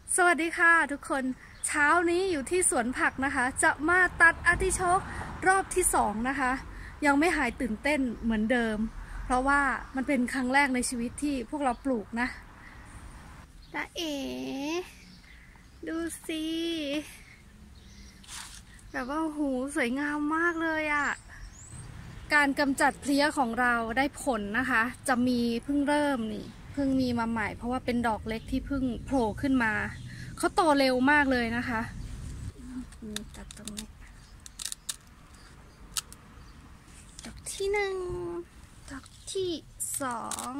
สวัสดีค่ะทุกคนเช้านี้อยู่ที่สวนผักนะคะจะมาตัดอาร์ติโชกรอบที่2นะคะยังไม่หายตื่นเต้นเหมือนเดิมเพราะว่ามันเป็นครั้งแรกในชีวิตที่พวกเราปลูกนะตาเอ๋ดูสิแบบว่าหูสวยงามมากเลยอะการกำจัดเพลี้ยของเราได้ผลนะคะจะมีเพิ่งเริ่มนี่เพิ่งมีมาใหม่เพราะว่าเป็นดอกเล็กที่เพิ่งโผล่ขึ้นมาเขาโตเร็วมากเลยนะคะตัดตรงนี้ดอกที่1ดอกที่2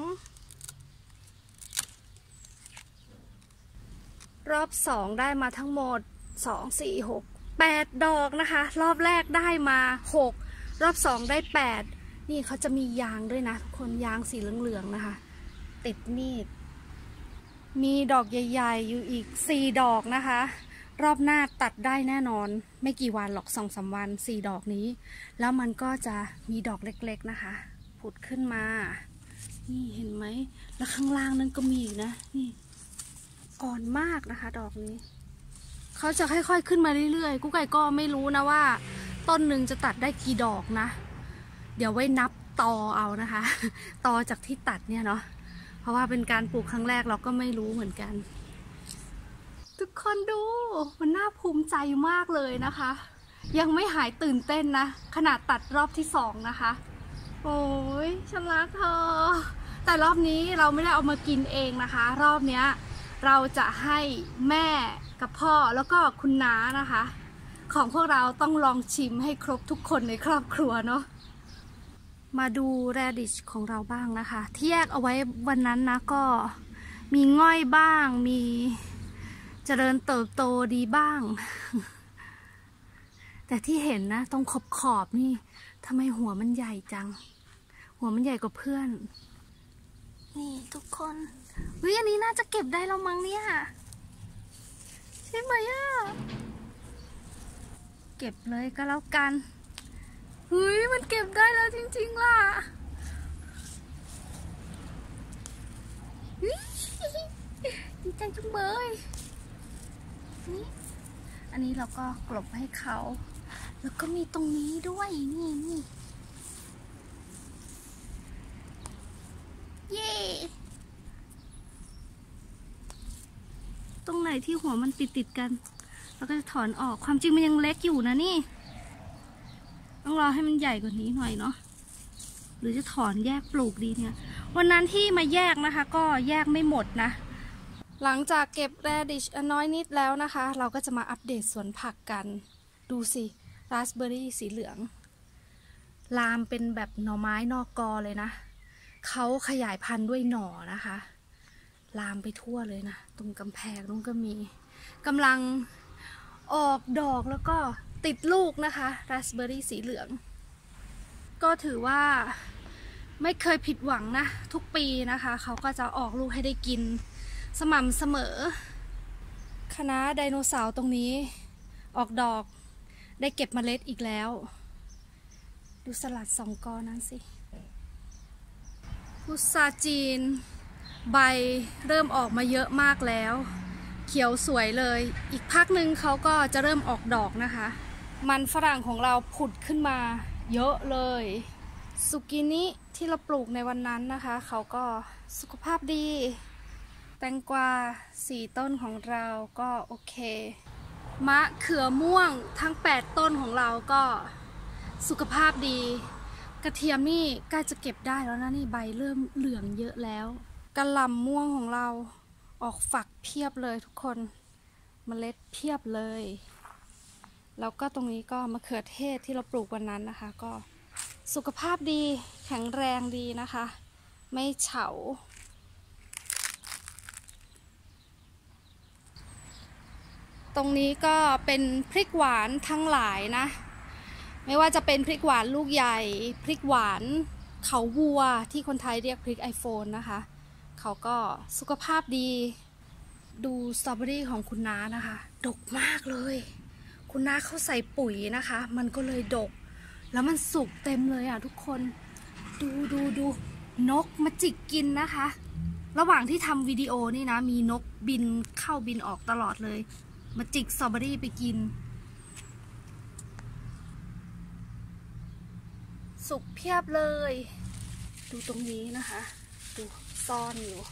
รอบ2ได้มาทั้งหมด2 4 6 8ดอกนะคะรอบแรกได้มา6รอบ2ได้8นี่เขาจะมียางด้วยนะทุกคนยางสีเหลืองๆนะคะติดมีดมีดอกใหญ่ๆอยู่อีก4ดอกนะคะรอบหน้าตัดได้แน่นอนไม่กี่วันหรอก2-3 วัน4ดอกนี้แล้วมันก็จะมีดอกเล็กๆนะคะผุดขึ้นมานี่เห็นไหมแล้วข้างล่างนั้นก็มีอีกนะนี่อ่อนมากนะคะดอกนี้เขาจะค่อยๆขึ้นมาเรื่อยๆกุ๊กไก่ก็ไม่รู้นะว่าต้นหนึ่งจะตัดได้กี่ดอกนะเดี๋ยวไว้นับตอเอานะคะตอจากที่ตัดเนี่ยเนาะเพราะว่าเป็นการปลูกครั้งแรกเราก็ไม่รู้เหมือนกันทุกคนดูมันน่าภูมิใจมากเลยนะคะยังไม่หายตื่นเต้นนะขนาดตัดรอบที่2นะคะโอ้ยฉันรักเธอแต่รอบนี้เราไม่ได้เอามากินเองนะคะรอบเนี้ยเราจะให้แม่กับพ่อแล้วก็คุณน้านะคะของพวกเราต้องลองชิมให้ครบทุกคนในครอบครัวเนาะมาดูแรดิชของเราบ้างนะคะที่แยกเอาไว้วันนั้นนะก็มีง่อยบ้างมีเจริญเติบโตดีบ้าง แต่ที่เห็นนะตรงขอบนี่ทำไมหัวมันใหญ่จังหัวมันใหญ่กว่าเพื่อนนี่ทุกคนอันนี้น่าจะเก็บได้แล้วมั้งเนี่ยใช่ไหมอ่ะเก็บเลยก็แล้วกันมันเก็บได้แล้วจริงๆล่ะดีใจจุ๊บเบยนี่อันนี้เราก็กลบให้เขาแล้วก็มีตรงนี้ด้วยนี่เย้ตรงไหนที่หัวมันติดกันเราก็จะถอนออกความจริงมันยังเล็กอยู่นะนี่ต้องรอให้มันใหญ่กว่านี้หน่อยเนาะหรือจะถอนแยกปลูกดีเนี่ยวันนั้นที่มาแยกนะคะก็แยกไม่หมดนะหลังจากเก็บแรดิชน้อยนิดแล้วนะคะเราก็จะมาอัปเดตสวนผักกันดูสิราสเบอร์รี่สีเหลืองลามเป็นแบบหน่อไม้นอกกอเลยนะเขาขยายพันธุ์ด้วยหน่อนะคะลามไปทั่วเลยนะตรงกำแพงนู้นก็มีกำลังออกดอกแล้วก็ติดลูกนะคะราสเบอร์รี่สีเหลืองก็ถือว่าไม่เคยผิดหวังนะทุกปีนะคะเขาก็จะออกลูกให้ได้กินสม่ำเสมอคณะไดโนเสาร์ตรงนี้ออกดอกได้เก็บเมล็ดอีกแล้วดูสลัด2 กอนั้นสิพุทราจีนใบเริ่มออกมาเยอะมากแล้วเขียวสวยเลยอีกพักหนึ่งเขาก็จะเริ่มออกดอกนะคะมันฝรั่งของเราผุดขึ้นมาเยอะเลยซุกินิที่เราปลูกในวันนั้นนะคะเขาก็สุขภาพดีแตงกวา4 ต้นของเราก็โอเคมะเขือม่วงทั้ง8 ต้นของเราก็สุขภาพดีกระเทียมนี่ใกล้จะเก็บได้แล้วนะนี่ใบเริ่มเหลืองเยอะแล้วกะหล่ำม่วงของเราออกฝักเพียบเลยทุกคนเมล็ดเพียบเลยแล้วก็ตรงนี้ก็มะเขือเทศที่เราปลูกวันนั้นนะคะก็สุขภาพดีแข็งแรงดีนะคะไม่เฉาตรงนี้ก็เป็นพริกหวานทั้งหลายนะไม่ว่าจะเป็นพริกหวานลูกใหญ่พริกหวานเขาวัวที่คนไทยเรียกพริก iPhone นะคะเขาก็สุขภาพดีดูสตรอเบอรี่ของคุณน้านะคะดกมากเลยคุณน้าเขาใส่ปุ๋ยนะคะมันก็เลยดกแล้วมันสุกเต็มเลยอ่ะทุกคนดูนกมาจิกกินนะคะระหว่างที่ทำวิดีโอนี่นะมีนกบินเข้าบินออกตลอดเลยมาจิกสตรอเบอรี่ไปกินสุกเพียบเลยดูตรงนี้นะคะดูซ่อนอยู่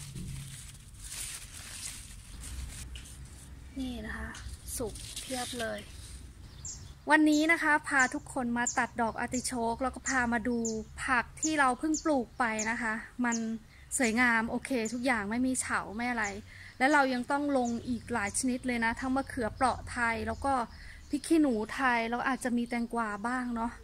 นี่นะคะสุกเพียบเลยวันนี้นะคะพาทุกคนมาตัดดอกอาร์ติโชกแล้วก็พามาดูผักที่เราเพิ่งปลูกไปนะคะมันสวยงามโอเคทุกอย่างไม่มีเฉาไม่อะไรและเรายังต้องลงอีกหลายชนิดเลยนะทั้งมะเขือเปราะไทยแล้วก็พริกขี้หนูไทยแล้วอาจจะมีแตงกวาบ้างเนาะ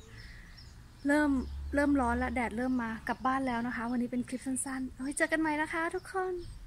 เริ่มร้อนแล้วแดดเริ่มมากลับบ้านแล้วนะคะวันนี้เป็นคลิปสั้นๆเอาไว้เจอกันใหม่นะคะทุกคน